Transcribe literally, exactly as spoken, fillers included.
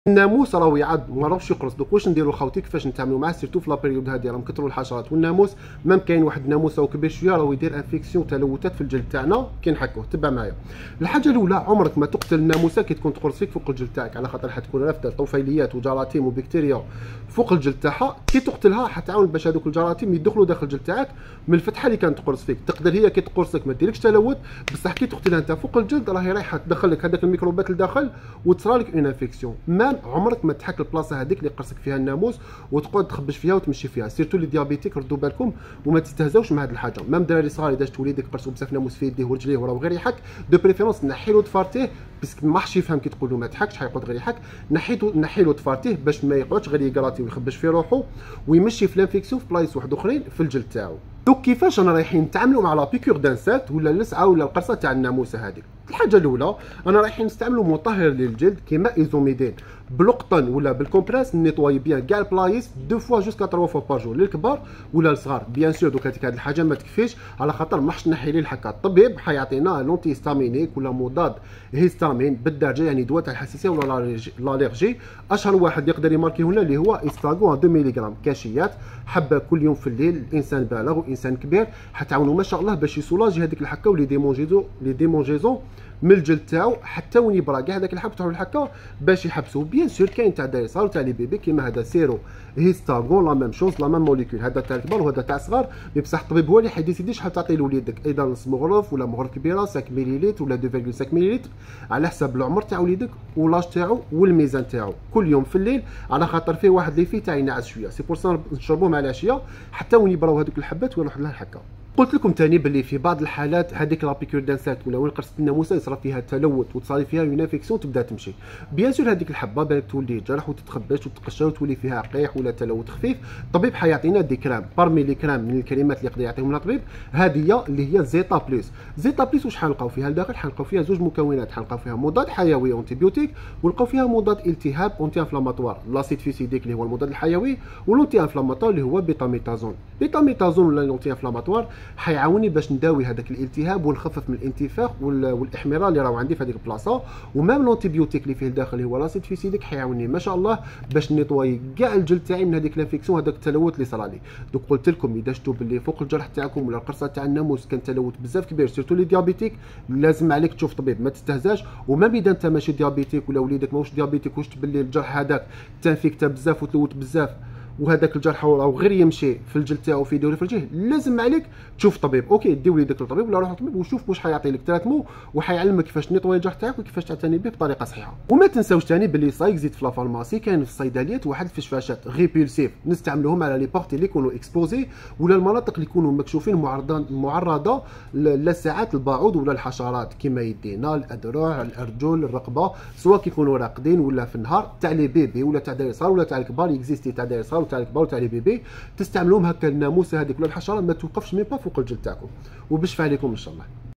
الناموس راهو يعض ما راهوش يقرص. دوك واش نديرو خاوتي كيفاش نتعاملوا معاه سيرتو في لابيريود هادي راهم كثروا الحشرات والناموس. ميم كاين واحد الناموس راهو كبير شويه راهو يدير انفيكسيون تلوثات في الجلد تاعنا كي نحكوه. تبع معايا الحاجه الاولى، عمرك ما تقتل الناموسه كي تكون تقرص فيك فوق الجلد تاعك، على خاطر حتكون رافده طفيليات وجراثيم وبكتيريا فوق الجلد تاعها. كي تقتلها حتعاون باش هذوك الجراثيم يدخلوا داخل الجلد تاعك من الفتحه اللي كانت تقرص فيك. تقدر هي كي تقرصك ما ديرلكش تلوث، بصح كي تقتلها انت فوق الجلد راهي رايحه تدخل لك هذاك الميكروبات لداخل وتصرالك اون انفيكسيون. مام عمرك ما تحك البلاصه هذيك اللي قرصك فيها الناموس وتقعد تخبش فيها وتمشي فيها. سيرتو لي ديابيتيك ردوا بالكم وما تستهزاوش مع هذه الحاجه. مام دراري صغار اذا شفت وليدك قرصوا بزاف ناموس في يديه ورجليه وراه غير يحك، دو بريفيرونس نحي له ضفارتيه باسكو ما حش يفهم كي تقول له ما تحكش حيقعد غير يحك. نحيتو نحي له ضفارتيه باش ما يقعدش غير يقراطي ويخبش في روحه ويمشي في الانفيكسيون في بلايص واحد اخرين في الجلد تاعو. دوك كيفاش انا رايحين نتعاملوا مع لا بيكور دانسات ولا اللسعه ولا القرصه تاع الناموسه هذيك؟ الحاجه الاولى انا رايحين نستعملوا مطهر للجلد كيما ايزوميدين بالقطن ولا بالكومبريس. نيطواي بيان كاع البلايص دو فوا جوسكا تروا فوا بار جور للكبار ولا الصغار. بيان سور دوك هذيك هذه الحاجه ما تكفيش على خاطر ما حش نحي ليه الحكا. الطبيب حيعطينا لونتي هيستامينيك ولا مضاد هيستامين بالدرجه، يعني دواء تاع الحساسيه ولا الالرجي. اشهر واحد يقدر يماركيه لنا اللي هو استاغون اثنين ملغ كاشيات حبه كل يوم في الليل. الانسان بالغ وانسان كبير حتعاونوا ما شاء الله باش يسولاجي هذيك الحكه ولي ديمونجيزو لي ديمونجيزون من الجلد تاعو حتى وين يبرا كاع هذاك الحب تاعو الحكه باش يحبسوه. بيان سور كاين تاع داير صغار وتاع لي بيبي كيما هذا سيرو هيستاغون لا ميم شوز لا ميم موليكول. هذا تاع الكبار وهذا تاع الصغار، بصح الطبيب هو اللي حيديسيدي شحال تعطي لوليدك، اذا نص مغرف ولا مغرف كبيره خمسة مليلتر ولا اثنين فاصلة خمسة مليلتر على حسب العمر تاع وليدك ولاج تاعو والميزان تاعو. كل يوم في الليل على خاطر فيه واحد اللي فيه تاع ينعس شويه. سي بور سا نشربوه مع العشيه حتى وين يبراو هذوك الحبات ويروح لها الحكه. قلت لكم ثاني باللي في بعض الحالات هذيك لا بيكور دانسات ولا وين قرصه الناموسه يصرى فيها تلوث وتصاري فيها اون انفيكسيون تبدا تمشي. بيان سور هذيك الحبه بالك تولي جرح وتتخبش وتتقشر وتولي فيها قيح ولا تلوث خفيف. الطبيب حيعطينا دي كرام بارمي لي كرام من الكريمات اللي يقدر يعطيهم لنا الطبيب هذه اللي هي زيتا بلوس. زيتا بلوس واش حنلقاو فيها لداخل؟ حنلقاو فيها زوج مكونات، حنلقاو فيها مضاد حيوي اونتيبيوتيك ونلقاو فيها مضاد التهاب اونتي انفلاماتوار. لاسيد فيسيديك اللي هو المضاد الحيوي والانتي انفلاماتوار اللي هو بيتاميتازون. بيتاميتازون ولا الانتي انفلاماتوار حيعاوني باش نداوي هذاك الالتهاب ونخفف من الانتفاخ والاحمرار اللي راهو عندي في هذيك البلاصه. ومام لونتيبيوتيك اللي فيه الداخل اللي هو لاسيد فيسيديك حيعاوني ما شاء الله باش نيطواي كاع الجلد تاعي من هذيك الانفيكسيون هذاك التلوث اللي صرالي. دوك قلت لكم اذا شفتوا باللي فوق الجرح تاعكم ولا القرصه تاع الناموس كان تلوث بزاف كبير سيرتو لي ديابيتيك لازم عليك تشوف طبيب ما تستهزاش. وما اذا انت ماشي ديابيتيك ولا وليدك ماهوش ديابيتيك وشفت باللي الجرح هذاك تنفيكتا بزاف وتلوث بزاف وهذاك الجرح راهو غير يمشي في الجلد تاعو في يديه ولا في رجليه لازم عليك تشوف طبيب. اوكي دي وليدك للطبيب ولا روح للطبيب وشوف واش حيعطي لك تراتمو وحيعلمك كيفاش نيطوي الجرح تاعك وكيفاش تعتني به بطريقه صحيحه. وما تنساوش ثاني باللي صايك زيد في لافارماسي كاين في الصيدليات واحد الفشفاشات ريبولسيف نستعملوهم على لي بارتي اللي يكونوا اكسبوزي ولا المناطق اللي يكونوا مكشوفين معرضه معرضه لساعات البعوض ولا الحشرات كيما يدينا الاذرع الارجل الرقبه سواء كيكونوا راقدين ولا في النهار. تاع لي بيبي ولا تاع داير صغار ولا تاع الكبار اكزيستي تاع داير صغار وتاع الكبار وتاع لي بيبي تستعملوهم هكا الناموسه هذيك ولا الحشره ما توقفش ميم با فوق الجلد تاعكم وبالشفاء عليكم ان شاء الله.